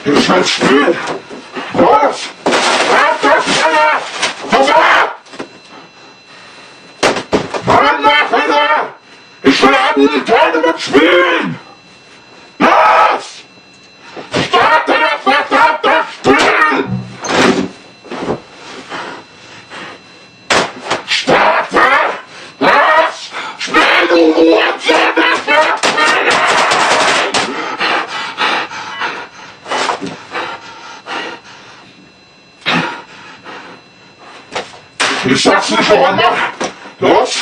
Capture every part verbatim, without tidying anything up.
Ich will spielen! Los! Lass das schneller! Pass auf! Mann, Nachhinein! Ich will an keine mitspielen! Los! Starte das verdammte Spiel! Starte das Spiel, du Hurensohn! Das wird spielen! Ich sag's nicht noch einmal! Los!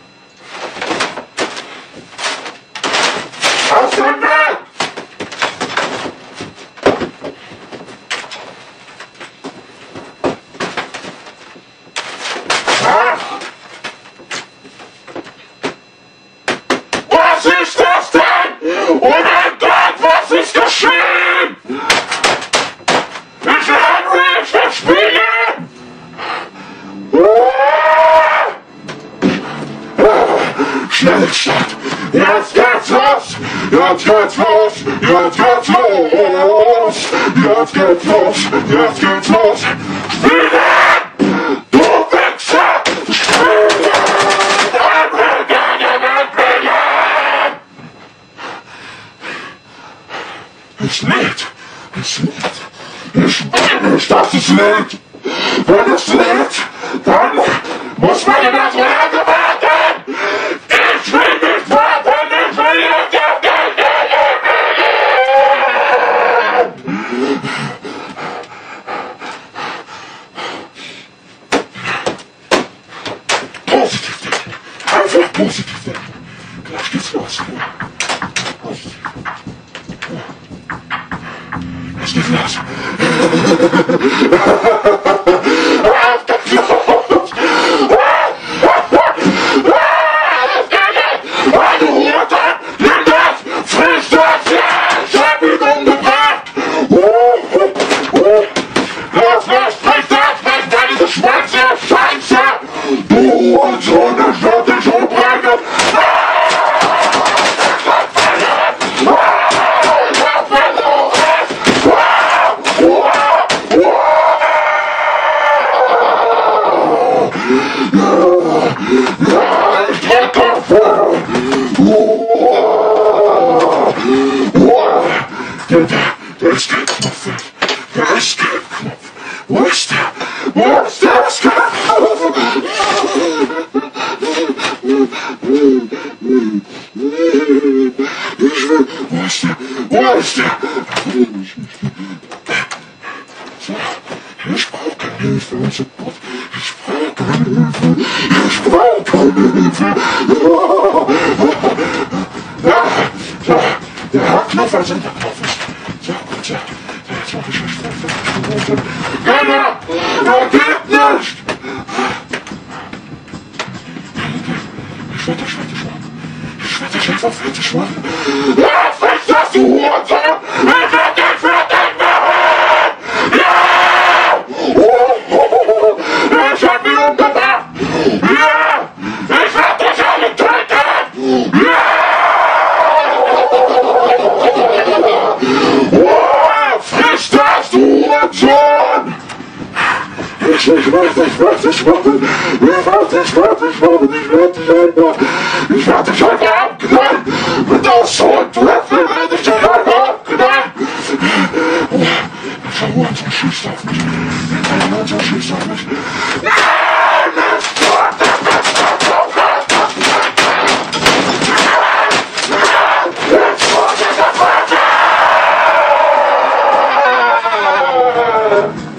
Aus dem Weg! Was ist das denn? Oh mein Gott, was ist geschehen? Ich werde nicht verspielen! Schnellstadt! Jetzt geht's los! Jetzt geht's los! Jetzt geht's los! Jetzt geht's los! Jetzt geht's los! Spielen! Du Wichser! Spielen! Es lädt! Es lädt! Ich will nicht, dass es lädt! Wenn es lädt, dann muss man immer so lange warten! Ich will nicht warten! Ich will nicht positiv denken! Einfach positiv denken! Gleich geht's los! Positiv! Es geht los! Auf der Flucht! Du Hurensohn! Nimm das! Frisch das! Ich hab ihn umgebracht! Los, los! Frisch das! Was war diese schwarze Scheiße? Du Hurensohn! Ich werd dich umbringen! Der, der, der Escape-Knopf weg. Der Escape-Knopf. Wo ist der? Wo ist der Escape-Knopf? Ich will, wo ist der? Wo ist der? So, ich brauch keine Hilfe. Ich brauch keine Hilfe. Ich brauch keine Hilfe. Ja, so, der Knopf, also der Knopf ist. So, gut, so. Jetzt mach ich mich fertig. Keiner! Das geht nicht! Ich werde dich fertig machen. Ich werde dich einfach fertig machen. Lass mich das, du Hurensohn! Ich werde dich fertig machen! Ja! Ich hab ihn umgebracht! Ja! Ich werde dich alle töten! Ja! Frisch das, du Hurensohn! Ich, ich werde dich fertig machen! Ich werde dich fertig machen! Ich werde dich einfach... Ich werde dich einfach abknallen! Mit der Soundtreffer werde ich dich einfach abknallen! Der Hurensohn schießt auf mich! Der Hurensohn schießt auf mich! Nein! Nicht tot! Jetzt wurde der Vater!